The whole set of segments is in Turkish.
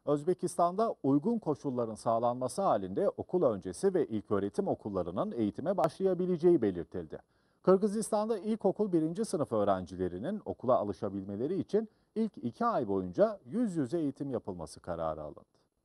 Özbekistan'da uygun koşulların sağlanması halinde okul öncesi ve ilköğretim okullarının eğitime başlayabileceği belirtildi. Kırgızistan'da ilkokul birinci sınıf öğrencilerinin okula alışabilmeleri için ilk 2 ay boyunca yüz yüze eğitim yapılması kararı alındı.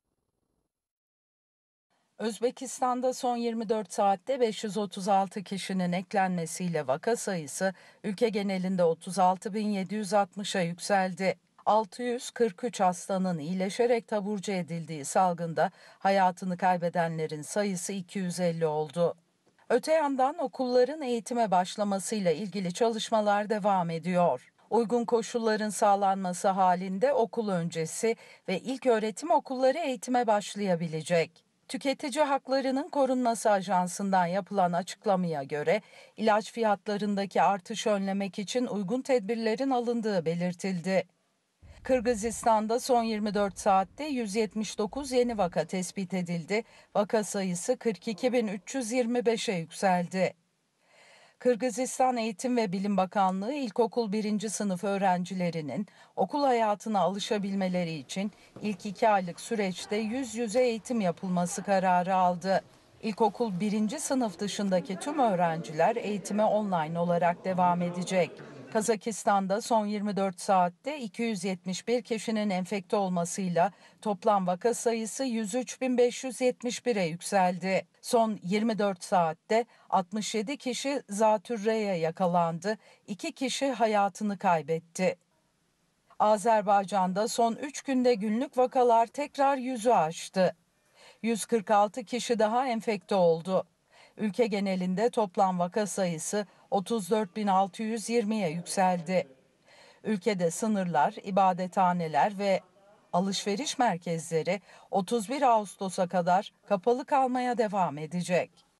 Özbekistan'da son 24 saatte 536 kişinin eklenmesiyle vaka sayısı ülke genelinde 36.760'a yükseldi. 643 hastanın iyileşerek taburcu edildiği salgında hayatını kaybedenlerin sayısı 250 oldu. Öte yandan okulların eğitime başlamasıyla ilgili çalışmalar devam ediyor. Uygun koşulların sağlanması halinde okul öncesi ve ilköğretim okulları eğitime başlayabilecek. Tüketici Haklarının Korunması Ajansı'ndan yapılan açıklamaya göre ilaç fiyatlarındaki artışı önlemek için uygun tedbirlerin alındığı belirtildi. Kırgızistan'da son 24 saatte 179 yeni vaka tespit edildi. Vaka sayısı 42.325'e yükseldi. Kırgızistan Eğitim ve Bilim Bakanlığı ilkokul birinci sınıf öğrencilerinin okul hayatına alışabilmeleri için ilk 2 aylık süreçte yüz yüze eğitim yapılması kararı aldı. İlkokul birinci sınıf dışındaki tüm öğrenciler eğitime online olarak devam edecek. Kazakistan'da son 24 saatte 271 kişinin enfekte olmasıyla toplam vaka sayısı 103.571'e yükseldi. Son 24 saatte 67 kişi zatürreye yakalandı, 2 kişi hayatını kaybetti. Azerbaycan'da son 3 günde günlük vakalar tekrar 100'ü aştı. 146 kişi daha enfekte oldu. Ülke genelinde toplam vaka sayısı 34.620'ye yükseldi. Ülkede sınırlar, ibadethaneler ve alışveriş merkezleri 31 Ağustos'a kadar kapalı kalmaya devam edecek.